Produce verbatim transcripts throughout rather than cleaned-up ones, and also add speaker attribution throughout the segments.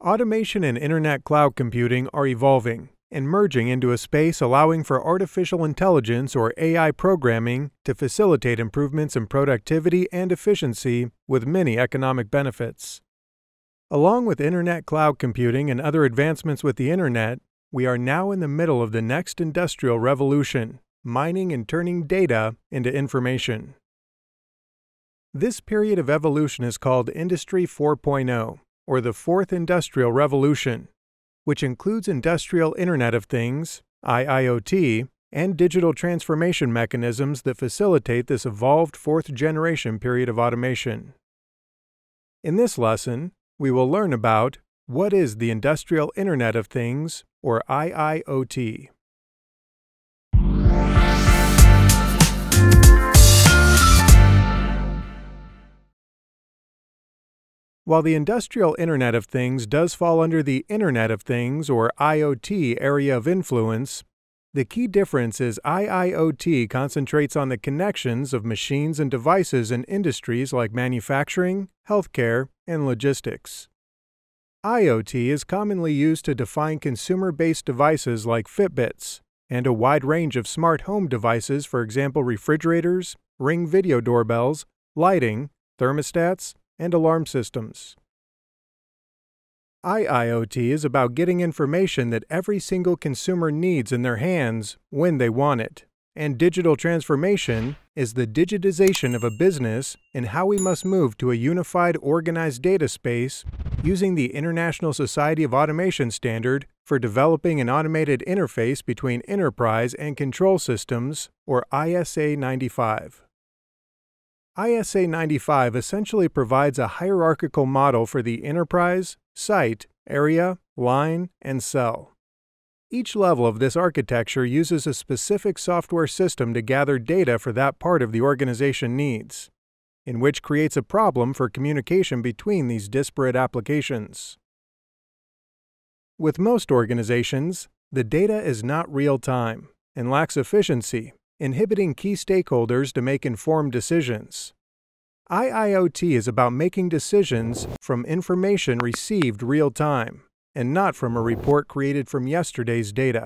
Speaker 1: Automation and internet cloud computing are evolving and merging into a space allowing for artificial intelligence or A I programming to facilitate improvements in productivity and efficiency with many economic benefits. Along with internet cloud computing and other advancements with the internet, we are now in the middle of the next industrial revolution, mining and turning data into information. This period of evolution is called Industry four point oh, or the Fourth Industrial Revolution, which includes Industrial Internet of Things, I I o T, and digital transformation mechanisms that facilitate this evolved fourth-generation period of automation. In this lesson, we will learn about what is the Industrial Internet of Things, or I I o T. While the Industrial Internet of Things does fall under the Internet of Things, or I O T, area of influence, the key difference is I I o T concentrates on the connections of machines and devices in industries like manufacturing, healthcare, and logistics. I O T is commonly used to define consumer-based devices like Fitbits, and a wide range of smart home devices, for example refrigerators, Ring video doorbells, lighting, thermostats, and alarm systems. I I o T is about getting information that every single consumer needs in their hands when they want it, and digital transformation is the digitization of a business and how we must move to a unified, organized data space using the International Society of Automation standard for developing an automated interface between enterprise and control systems, or I S A ninety-five. I S A ninety-five essentially provides a hierarchical model for the enterprise, site, area, line, and cell. Each level of this architecture uses a specific software system to gather data for that part of the organization needs, in which creates a problem for communication between these disparate applications. With most organizations, the data is not real-time and lacks efficiency, inhibiting key stakeholders to make informed decisions. I I o T is about making decisions from information received real-time, and not from a report created from yesterday's data.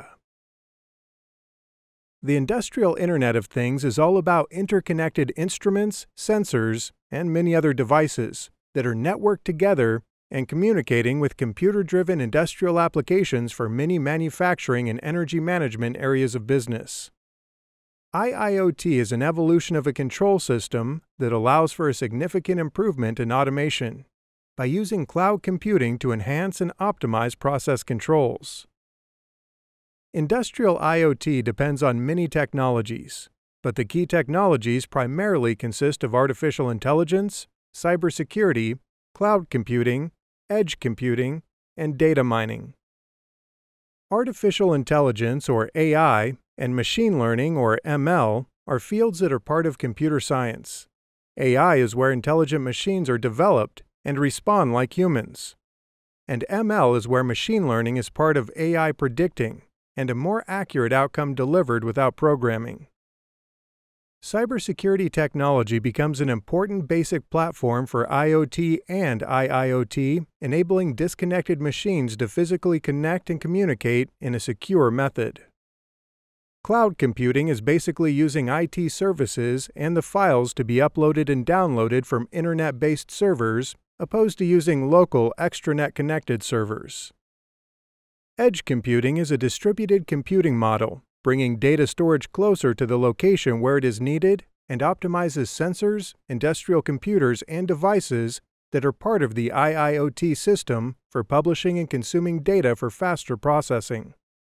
Speaker 1: The Industrial Internet of Things is all about interconnected instruments, sensors, and many other devices that are networked together and communicating with computer-driven industrial applications for many manufacturing and energy management areas of business. I I o T is an evolution of a control system that allows for a significant improvement in automation by using cloud computing to enhance and optimize process controls. Industrial I O T depends on many technologies, but the key technologies primarily consist of artificial intelligence, cybersecurity, cloud computing, edge computing, and data mining. Artificial intelligence, or A I, and machine learning, or M L, are fields that are part of computer science. A I is where intelligent machines are developed and respond like humans. And M L is where machine learning is part of A I predicting and a more accurate outcome delivered without programming. Cybersecurity technology becomes an important basic platform for I O T and I I o T, enabling disconnected machines to physically connect and communicate in a secure method. Cloud computing is basically using I T services and the files to be uploaded and downloaded from internet-based servers, opposed to using local extranet-connected servers. Edge computing is a distributed computing model, bringing data storage closer to the location where it is needed and optimizes sensors, industrial computers, and devices that are part of the I I o T system for publishing and consuming data for faster processing.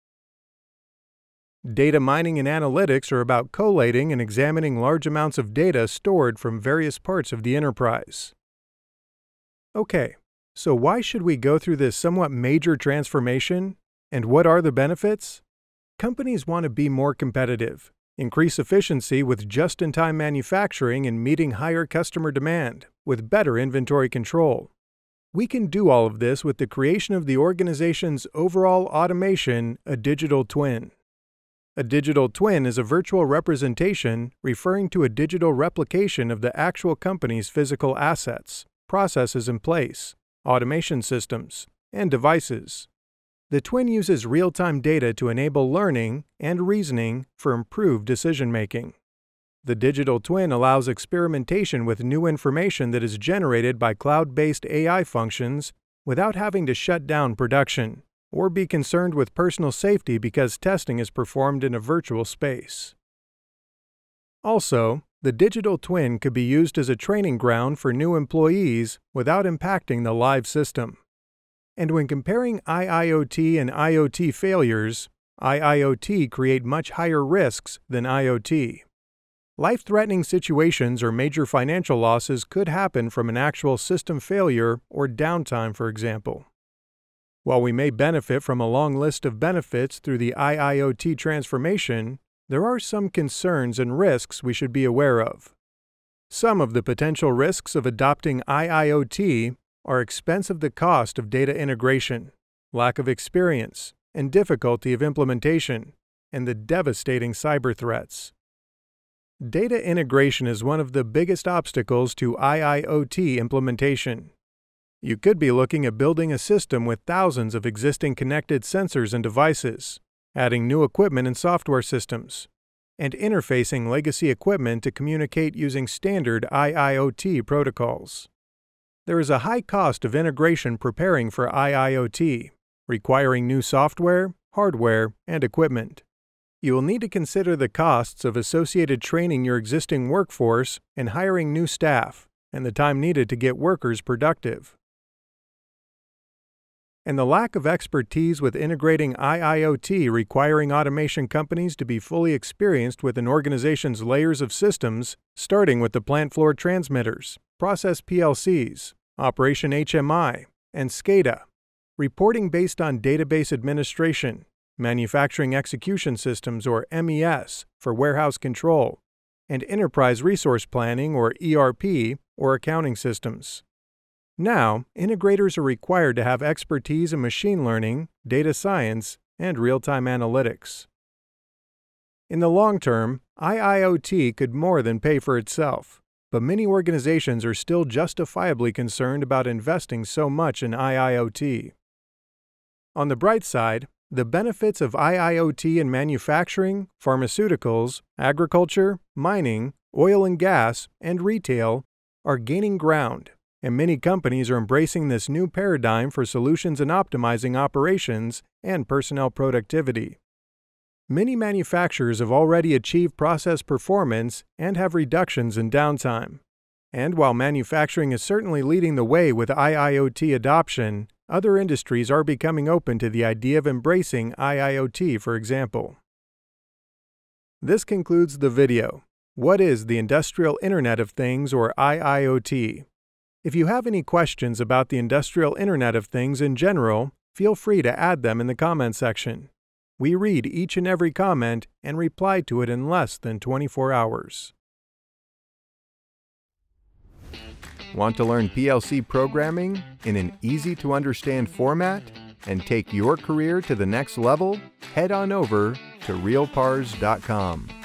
Speaker 1: Data mining and analytics are about collating and examining large amounts of data stored from various parts of the enterprise. Okay, so why should we go through this somewhat major transformation, and what are the benefits? Companies want to be more competitive, increase efficiency with just-in-time manufacturing and meeting higher customer demand with better inventory control. We can do all of this with the creation of the organization's overall automation, a digital twin. A digital twin is a virtual representation referring to a digital replication of the actual company's physical assets, processes in place, automation systems, and devices. The twin uses real-time data to enable learning and reasoning for improved decision-making. The digital twin allows experimentation with new information that is generated by cloud-based A I functions without having to shut down production or be concerned with personal safety because testing is performed in a virtual space. Also, the digital twin could be used as a training ground for new employees without impacting the live system. And when comparing I I O T and I O T failures, I I O T create much higher risks than I O T. Life-threatening situations or major financial losses could happen from an actual system failure or downtime, for example. While we may benefit from a long list of benefits through the I I O T transformation, there are some concerns and risks we should be aware of. Some of the potential risks of adopting I I O T are expense of the cost of data integration, lack of experience, and difficulty of implementation, and the devastating cyber threats. Data integration is one of the biggest obstacles to I I O T implementation. You could be looking at building a system with thousands of existing connected sensors and devices, adding new equipment and software systems, and interfacing legacy equipment to communicate using standard I I O T protocols. There is a high cost of integration preparing for I I O T, requiring new software, hardware, and equipment. You will need to consider the costs of associated training your existing workforce and hiring new staff, and the time needed to get workers productive. And the lack of expertise with integrating I I O T requiring automation companies to be fully experienced with an organization's layers of systems, starting with the plant floor transmitters, process P L Cs, operation H M I, and SCADA, reporting based on database administration, manufacturing execution systems or M E S for warehouse control, and enterprise resource planning or E R P or accounting systems. Now, integrators are required to have expertise in machine learning, data science, and real-time analytics. In the long term, I I O T could more than pay for itself, but many organizations are still justifiably concerned about investing so much in I I O T. On the bright side, the benefits of I I O T in manufacturing, pharmaceuticals, agriculture, mining, oil and gas, and retail are gaining ground, and many companies are embracing this new paradigm for solutions in optimizing operations and personnel productivity. Many manufacturers have already achieved process performance and have reductions in downtime. And while manufacturing is certainly leading the way with I I O T adoption, other industries are becoming open to the idea of embracing I I O T, for example. This concludes the video. What is the Industrial Internet of Things, or I I O T? If you have any questions about the Industrial Internet of Things in general, feel free to add them in the comment section. We read each and every comment and reply to it in less than twenty-four hours. Want to learn P L C programming in an easy-to-understand format and take your career to the next level? Head on over to real pars dot com.